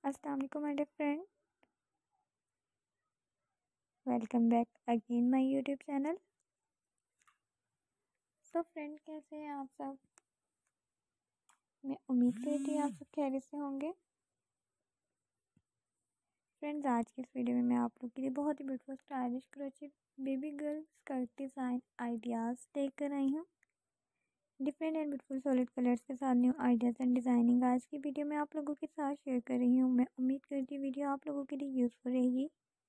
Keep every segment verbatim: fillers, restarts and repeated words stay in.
अस्सलाम वालेकुम my dear friend, welcome back again my YouTube channel. तो फ्रेंड, कैसे हैं आप सब? मैं उम्मीद करती हूँ आप सब खैरियत से होंगे। फ्रेंड्स, आज की इस वीडियो में मैं आप लोग के लिए बहुत ही beautiful stylish crochet baby girl skirt design ideas लेकर आई हूँ। Different and beautiful solid colours new साथ न्यू आइडियाज़ एंड डिज़ाइनिंग आज की वीडियो में आप लोगों के साथ शेयर कर रही हूँ। मैं उम्मीद करती हूँ वीडियो आप लोगों के लिए यूज़फुल रहेगी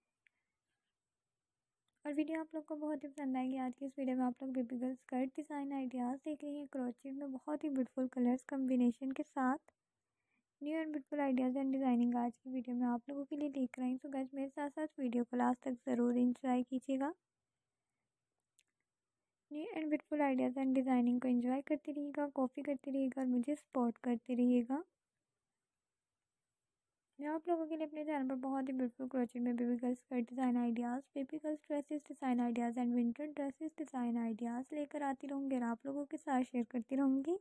और वीडियो आप लोग को बहुत ही पसंद आएगी। आज की इस वीडियो में आप लोग baby girl skirt design ideas देख रही हैं क्रोचेट में बहुत ही ब्यूटीफुल कलर्स कम्बिनेशन के साथ new and beautiful ideas and designing आज की वीडियो में आप लोगों के लिए देख रही हूँ। तो गाइस, मेरे साथ साथ वीडियो को लास्ट तक ज़रूर इंजॉय कीजिएगा। New and beautiful ideas and designing को एंजॉय करते रहिएगा, कॉपी करते रहिएगा और मुझे सपोर्ट करते रहिएगा। मैं आप लोगों के लिए अपने चैनल पर बहुत ही ब्यूटीफुल क्रोचेट में baby girls skirt design ideas, baby girls dresses design ideas and winter dresses design ideas लेकर आती रहूँगी और आप लोगों के साथ शेयर करती रहूँगी।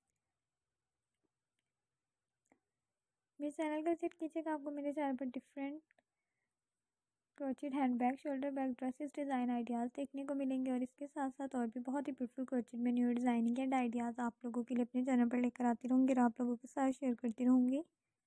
मेरे चैनल का विजिट कीजिएगा, आपको मेरे चैनल पर different crochet hand bag, shoulder bag, dresses design ideas देखने को मिलेंगे और इसके साथ साथ और भी बहुत ही ब्यूटीफुल क्रोचेट में न्यू डिज़ाइनिंग एंड आइडियाज़ आप लोगों के लिए अपने चैनल पर लेकर आती रहूँगी और आप लोगों के साथ शेयर करती रहूँगी।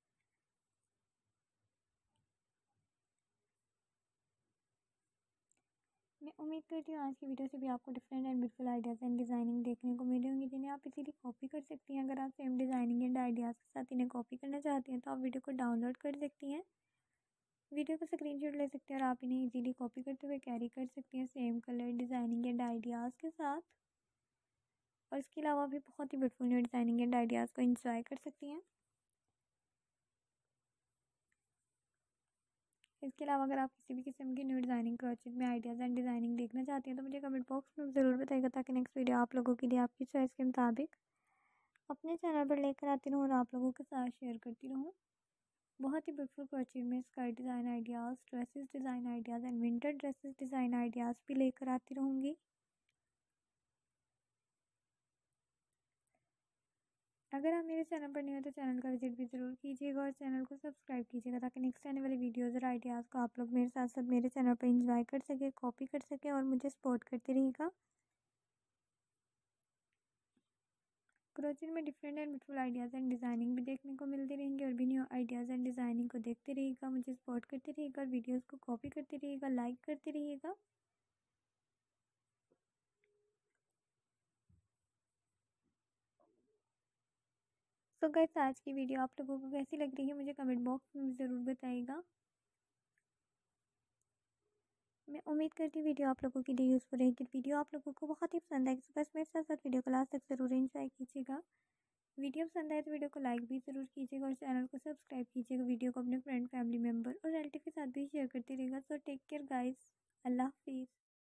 मैं उम्मीद करती हूँ आज की वीडियो से भी आपको different and beautiful ideas and designing देखने को मिले होंगे जिन्हें आप इजीली कॉपी कर सकती हैं। अगर आप सेम डिज़ाइनिंग एंड आइडियाज़ के साथ इन्हें कॉपी करना चाहती हैं तो आप वीडियो को डाउनलोड कर सकती हैं, वीडियो का स्क्रीनशॉट ले सकते हैं और आप इन्हें इजीली कॉपी करते हुए कैरी कर सकती हैं same colour designing and ideas के साथ। और इसके अलावा भी बहुत ही beautiful new designing and ideas को एंजॉय कर सकती हैं। इसके अलावा अगर आप किसी भी किस्म की न्यू डिज़ाइनिंग क्रोचेट में आइडियाज़ एंड डिज़ाइनिंग देखना चाहती हैं तो मुझे कमेंट बॉक्स में ज़रूर बताइएगा ताकि नेक्स्ट वीडियो आप लोगों के लिए आपकी चॉइस के मुताबिक अपने चैनल पर लेकर आती रहूँ और आप लोगों के साथ शेयर करती रहूँ। बहुत ही ब्यूटीफुल क्रोचेट में skirt design ideas, dresses design ideas and winter dresses design ideas भी लेकर आती रहूँगी। अगर आप मेरे चैनल पर नहीं हो तो चैनल का विजिट भी ज़रूर कीजिएगा और चैनल को सब्सक्राइब कीजिएगा ताकि नेक्स्ट आने वाली वीडियोज़ और आइडियाज़ को आप लोग मेरे साथ साथ मेरे चैनल पर एंजॉय कर सके, कॉपी कर सके और मुझे सपोर्ट करते रहिएगा। क्रोचेट में different and beautiful ideas and designing भी देखने को मिलती रहेंगे और भी न्यू आइडियाज़ एंड डिज़ाइनिंग को देखते रहिएगा, मुझे सपोर्ट करते रहिएगा और वीडियोज़ को कॉपी करते रहिएगा, लाइक करते रहिएगा। सो गाइस, आज की वीडियो आप लोगों को कैसी लग रही है मुझे कमेंट बॉक्स में ज़रूर बताइएगा। मैं उम्मीद करती हूँ वीडियो आप लोगों के लिए यूज़फुल रहेगी। वीडियो आप लोगों को बहुत ही पसंद आएगी तो बस मेरे साथ साथ वीडियो को लास्ट तक ज़रूर एंजॉय कीजिएगा। वीडियो पसंद आए तो वीडियो को लाइक भी ज़रूर कीजिएगा और चैनल को सब्सक्राइब कीजिएगा। वीडियो को अपने फ्रेंड, फैमिली मेम्बर और रिलेटिव के साथ भी शेयर करते रहिएगा। सो टेक केयर गाइस, अल्लाह हाफिज़।